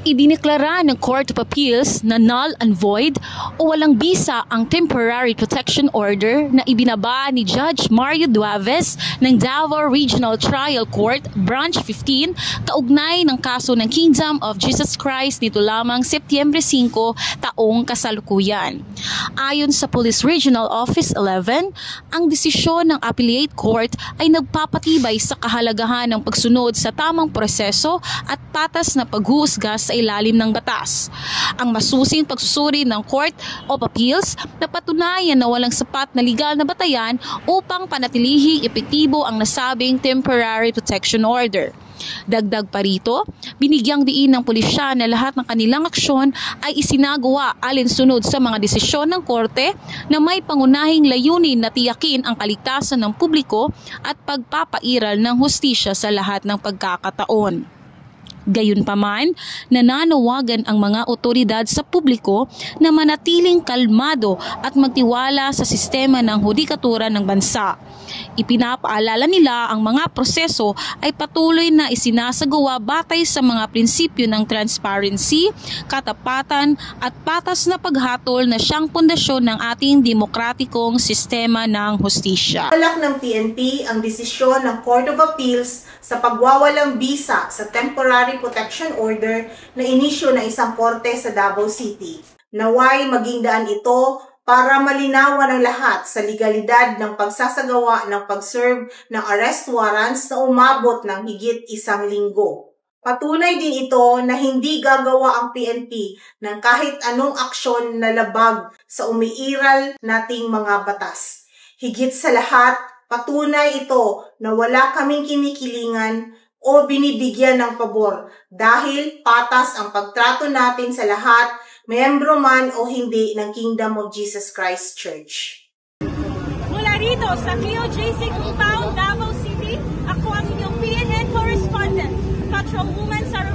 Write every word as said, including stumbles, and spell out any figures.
Idineklara ng Court of Appeals na null and void o walang bisa ang Temporary Protection Order na ibinaba ni Judge Mario Duaves ng Davao Regional Trial Court Branch fifteen kaugnay ng kaso ng Kingdom of Jesus Christ nito lamang Setyembre singko taong kasalukuyan. Ayon sa Police Regional Office eleven, ang desisyon ng Appellate Court ay nagpapatibay sa kahalagahan ng pagsunod sa tamang proseso at patas na paghuhusga sa ilalim ng batas. Ang masusing pagsusuri ng Court of Appeals na patunayan na walang sapat na legal na batayan upang panatilihing epektibo ang nasabing Temporary Protection Order. Dagdag pa rito, binigyang diin ng pulisya na lahat ng kanilang aksyon ay isinagawa alinsunod sa mga desisyon ng korte na may pangunahing layunin na tiyakin ang kaligtasan ng publiko at pagpapairal ng hustisya sa lahat ng pagkakataon. Gayunpaman, nananawagan ang mga otoridad sa publiko na manatiling kalmado at magtiwala sa sistema ng hudikatura ng bansa. Ipinapaalala nila ang mga proseso ay patuloy na isinasagawa batay sa mga prinsipyo ng transparency, katapatan at patas na paghatol na siyang pundasyon ng ating demokratikong sistema ng hustisya. Balak ng P N P ang desisyon ng Court of Appeals sa pagwawalang bisa sa Temporary Protection Order na inisyo ng isang korte sa Davao City. Naway maging daan ito para malinawan ng lahat sa legalidad ng pagsasagawa ng pag-serve ng arrest warrants na umabot ng higit isang linggo. Patunay din ito na hindi gagawa ang P N P ng kahit anong aksyon na labag sa umiiral nating mga batas. Higit sa lahat, patunay ito na wala kaming kinikilingan o binibigyan ng pabor dahil patas ang pagtrato natin sa lahat, membro man o hindi ng Kingdom of Jesus Christ Church. Mula rito sa K O J C Compound, Davao City, ako ang inyong P N N correspondent, Patrolwoman Sarah